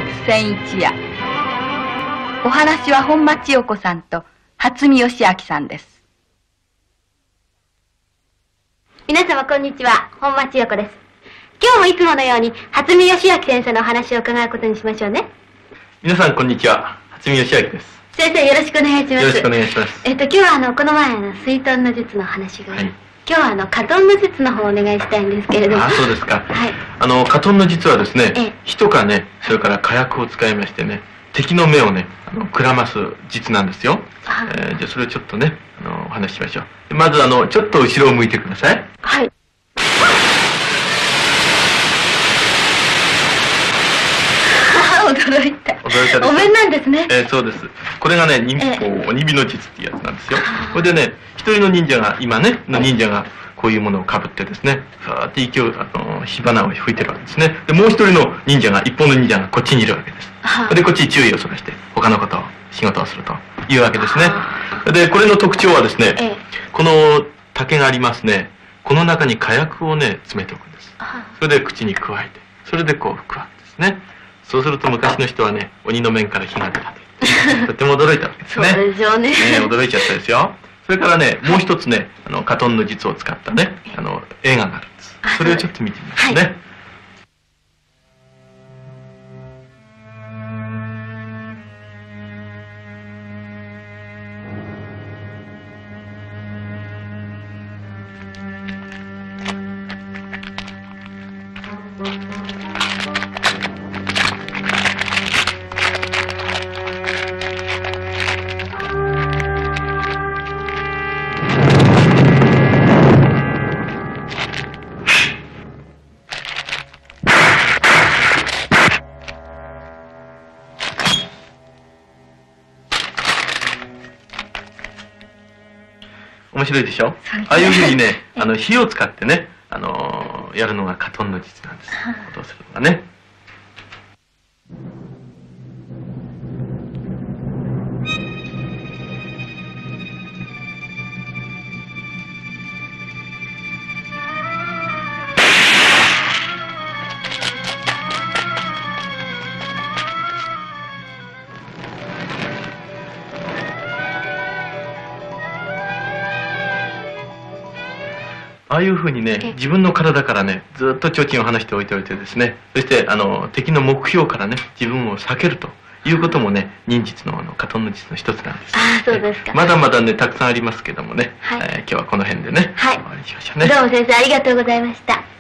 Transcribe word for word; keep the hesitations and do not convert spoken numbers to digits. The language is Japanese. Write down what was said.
千一夜。お話は本間千代子さんと初見義明さんです。 皆様こんにちは、本間千代子です。今日もいつものように初見義明先生のお話を伺うことにしましょうね。 皆さんこんにちは、初見義明です。 先生よろしくお願いします。 よろしくお願いします。 えっと今日はあのこの前あの水遁の術の話が、はい、今日はあの火遁の術の方をお願いしたいんですけれども。 あ、そうですか。 はい。 あの火遁の術はですね、 ええ、 火とかね、それから火薬を使いましてね、敵の目をね、あのくらます術なんですよ。えー、じゃあそれをちょっとね、あのお話ししましょう。まずあのちょっと後ろを向いてください。 はい。驚いた。 驚いたです。 お面なんですね。 えー、そうです。これがね、忍法鬼火の術っていうやつなんですよ。これでね、一人の忍者が、今ね、の忍者がこういうものをかぶってですね、ふわーって息を、あの、火花を吹いてるわけですね。で、もう一人の忍者が、一方の忍者がこっちにいるわけです。で、こっちに注意をそらして、他のことを、仕事をするというわけですね。で、これの特徴はですね、ええ、この竹がありますね、この中に火薬をね、詰めておくんです。それで口にくわえて、それでこう吹くわけですね。そうすると昔の人はね、鬼の面から火が出たと。とても驚いたわけですね。 そうでしょうね。 ね、驚いちゃったですよ。それからね、もう一つね、あの、火遁の術を使ったね、あの、映画があるんです。それをちょっと見てみますね。はい、面白いでしょ。ああいうふうにね、あの火を使ってね、あのー、やるのが火遁の術なんです。ことをするのがね。ああいうふうにね、自分の体からね、ずっと提灯を離しておいておいてですね、そしてあの敵の目標からね、自分を避けるということもね、忍術のあの火遁の術の一つなんです。 ああ、そうですか。 まだまだね、たくさんありますけどもね、はい、えー、今日はこの辺でね、はい、終わりにしましょうね。 どうも先生ありがとうございました。